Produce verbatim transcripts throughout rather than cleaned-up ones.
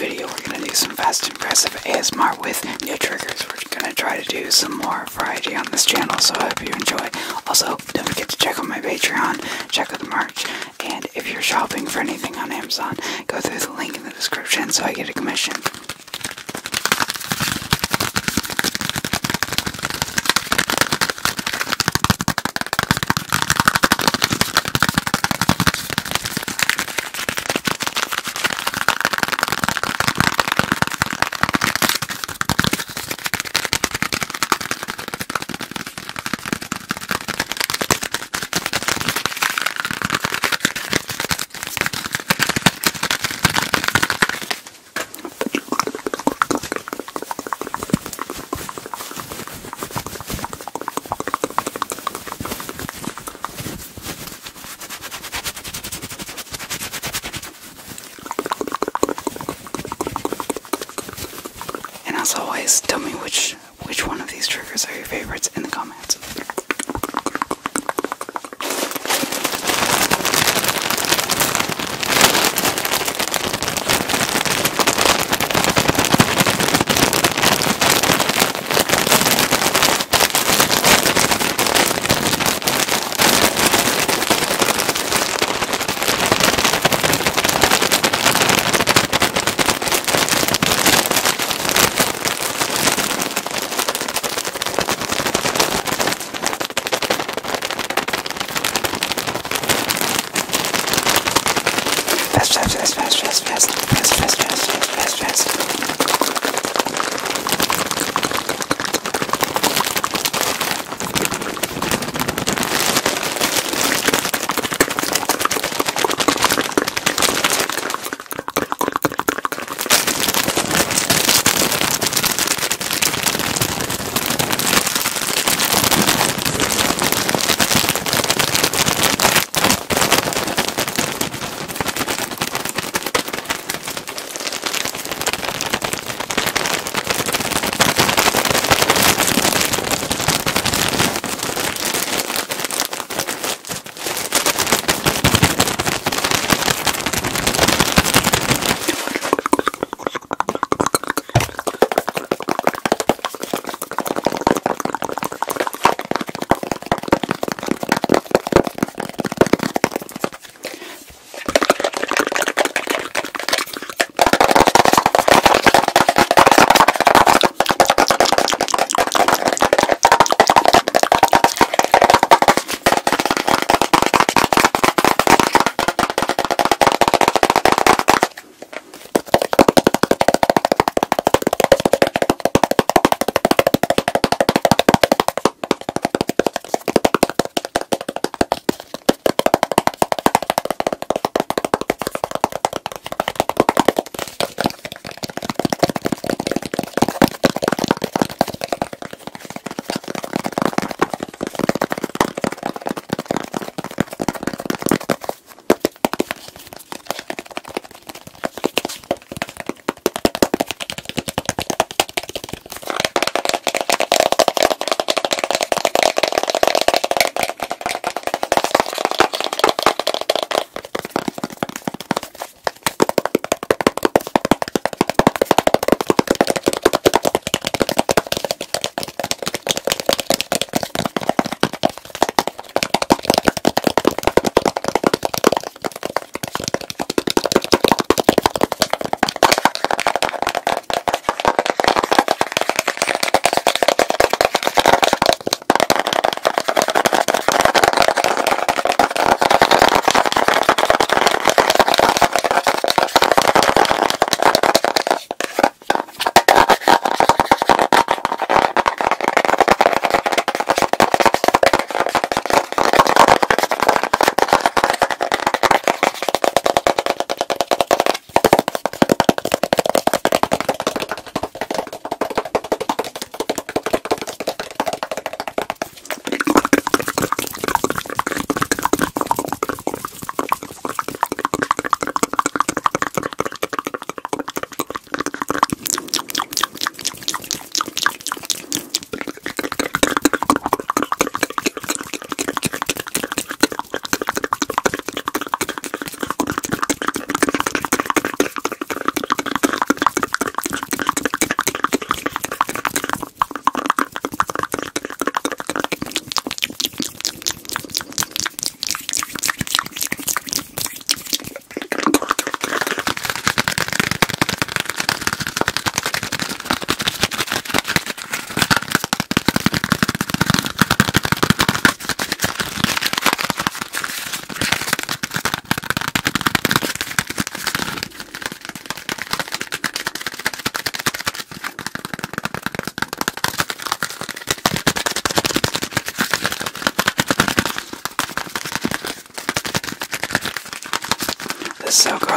video, we're going to do some fast and impressive A S M R with new triggers. We're going to try to do some more variety on this channel, so I hope you enjoy. Also, don't forget to check out my Patreon, check out the merch, and if you're shopping for anything on Amazon, go through the link in the description so I get a commission. As always, tell me which which one of these triggers are your favorites in the comments.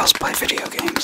also play video games.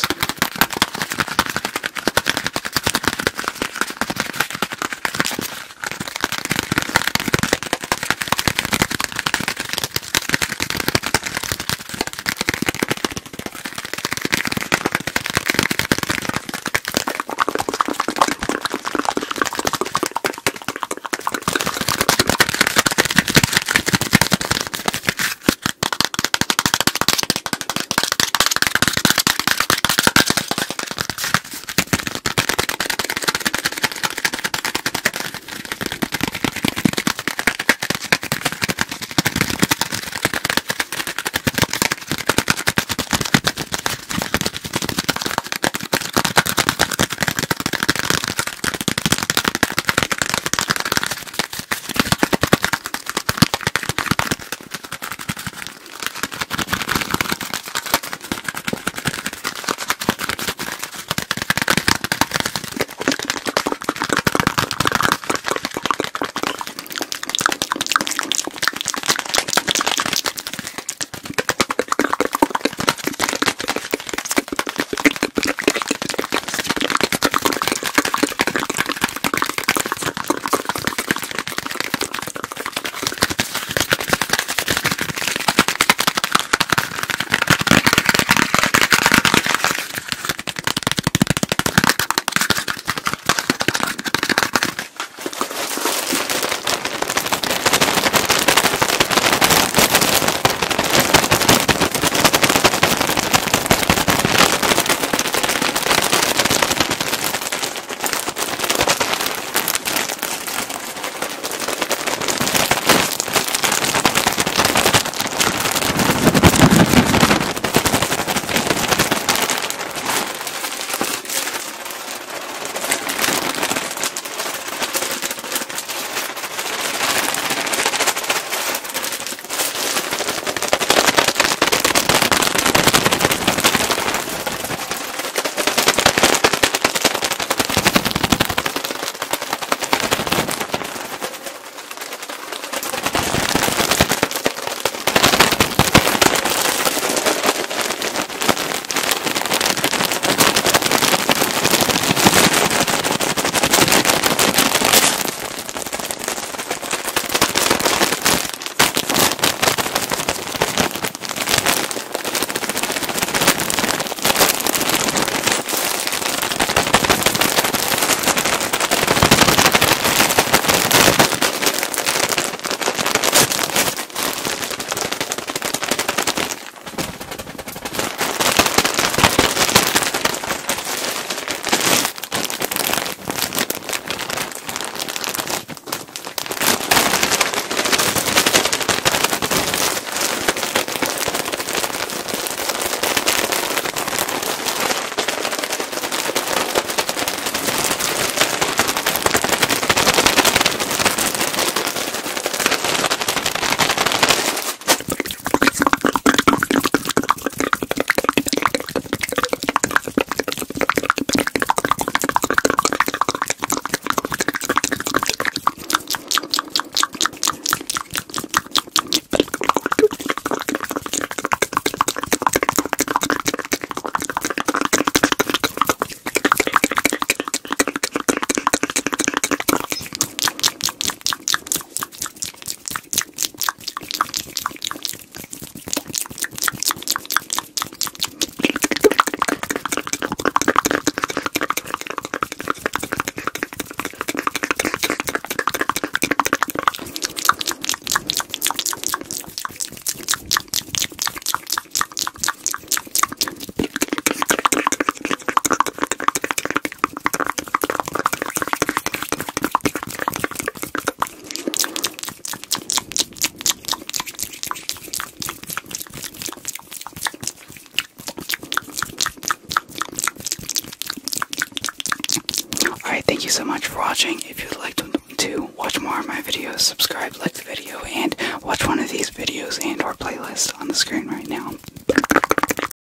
Thank you so much for watching. If you'd like to, to watch more of my videos, subscribe, like the video, and watch one of these videos and or playlists on the screen right now.